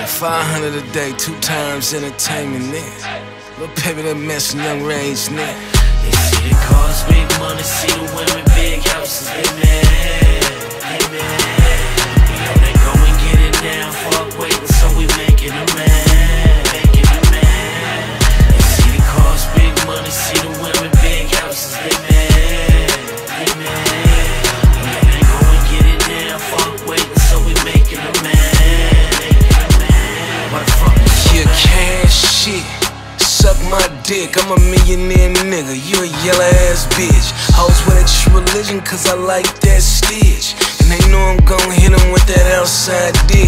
Money, 500 a day, 2 times entertainment, nigga. Little baby that mess in young range, nigga. They see the cars, big money, see the women, big houses, they mad, they mad. You know they go and get it now, fuck waiting, so we making them mad, making them mad. They see the cars, big money, see the women, big houses, they mad, they mad. You know they go and get it now, fuck waiting, so we making them mad, making them mad. Motherfucker, yeah, cash shit. Suck my dick, I'm a millionaire nigga, you a yellow ass bitch. Hoes with a true religion cause I like that stitch. And they know I'm gon' hit them with that outside dick.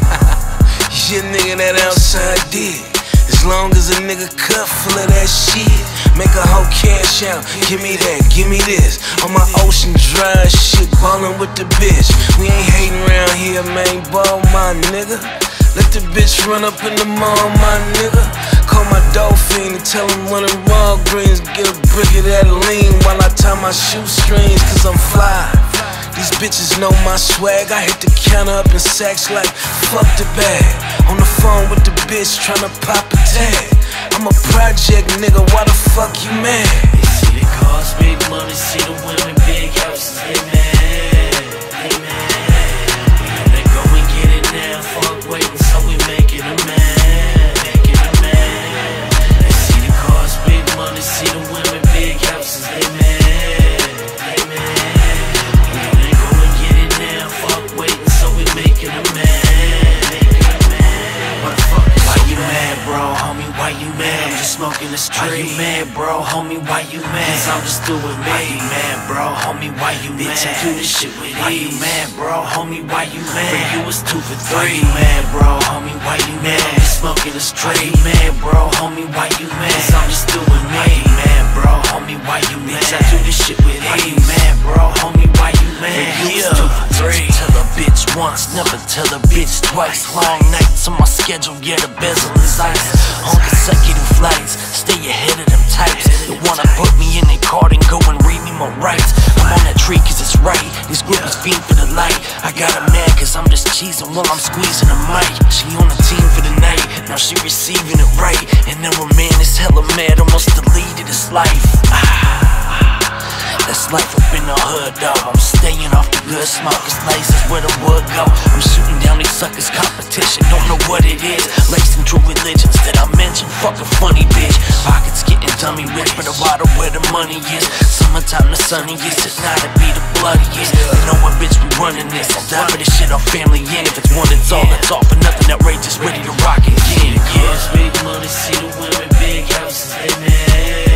Yeah, nigga, that outside dick. As long as a nigga cup full of that shit, make a whole cash out, give me that, give me this. On my ocean dry shit, ballin' with the bitch. We ain't hating around here, man, ball my nigga. Let the bitch run up in the mall, my nigga. Call my dolphin and tell him when the raw greens, get a brick of that lean while I tie my shoestrings, cause I'm fly. These bitches know my swag, I hit the counter up in sacks like fuck the bag. On the phone with the bitch tryna pop a tag. I'm a project nigga, why the fuck you mad? they see the cars, big money, see the women, big houses, they mad, they mad. You know they go and get it now, fuck waiting, so we making them mad, making them mad. They see the cars, big money, see the women, big houses, they mad, they mad. You know they go and get it now, fuck waiting, so we making them mad, making them mad. Motherfucker, why you mad, bro, homie? Why you mad? I'm just smoking the street. Why you mad, bro, homie? Why you mad? Cause I'm just doing me. Why you mad, bro, homie? Why you mad? Bitch, I do this shit with Why you mad, bro, homie? Why you mad? For you it's 2 for 3. Why you mad, bro, homie? Why you mad? I'm just smoking the street. Why you mad, bro, homie? Why you mad? Cause I'm just doing me. Why you mad, bro, homie? Why you mad? Bitch, I do this shit with Why you mad, bro, homie? Why you mad? For you it's 2 for 3. Tell a bitch once, never tell a bitch twice. Long nights on my schedule, yeah, the bezel is ice. On consecutive flights, stay ahead of them types that wanna put me in their card and go and read me my rights. I'm on that tree cause it's right, these groupies fiend for the light. I got her mad cause I'm just cheesing while I'm squeezing the mic. She on the team for the night, now she receiving it right. And now her man is hella mad, almost deleted his life. That's life up in the hood, dog. I'm staying off the good smoke, cause lasers where the wood go. I'm shooting down these suckers' competition, don't know what it is. Lacing true religions that I mentioned, fuck a funny bitch. Pockets getting dummy rich, but the water where the money is. Summertime the sunniest, it's not to be the bloodiest. You know what, bitch, we running this. I'll die for this shit, our family in. If it's one, it's all, that's all for nothing outrageous, ready to rock again. Cars, big money, see the women, big houses, they mad.